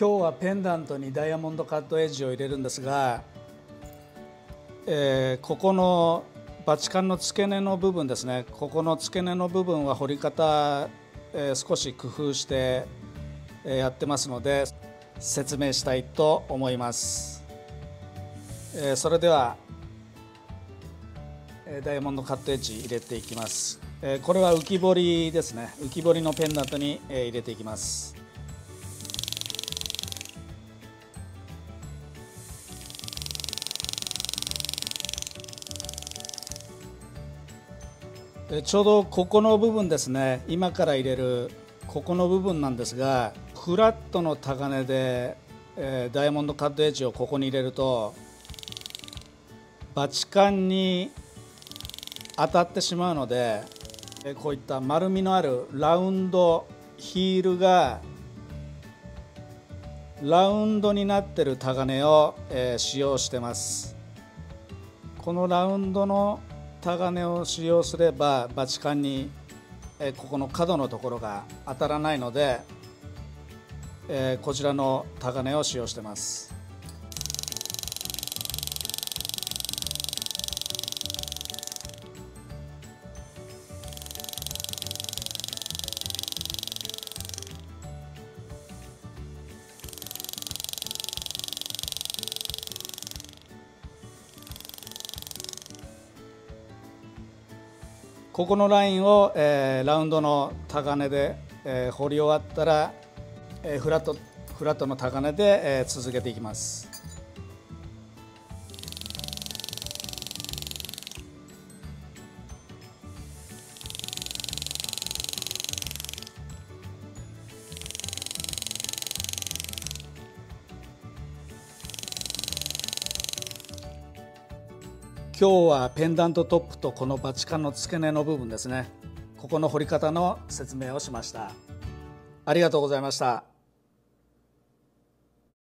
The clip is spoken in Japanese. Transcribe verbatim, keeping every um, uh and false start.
今日はペンダントにダイヤモンドカットエッジを入れるんですが、えー、ここのバチカンの付け根の部分ですね、ここの付け根の部分は彫り方、えー、少し工夫してやってますので説明したいと思います。えー、それではダイヤモンドカットエッジ入れていきます。えー、これは浮き彫りですね。浮き彫りのペンダントに入れていきます。ちょうどここの部分ですね、今から入れるここの部分なんですが、フラットの高値で、えー、ダイヤモンドカットエッジをここに入れるとバチカンに当たってしまうので、えー、こういった丸みのあるラウンドヒールがラウンドになってる高値を、えー、使用してます。このラウンドのタガネを使用すればバチカンに、えー、ここの角のところが当たらないので、えー、こちらのタガネを使用してます。ここのラインを、えー、ラウンドの高値で、えー、彫り終わったら、えー、フラットフラットの高値で、えー、続けていきます。今日はペンダントトップとこのバチカンの付け根の部分ですね、ここの彫り方の説明をしました。ありがとうございました。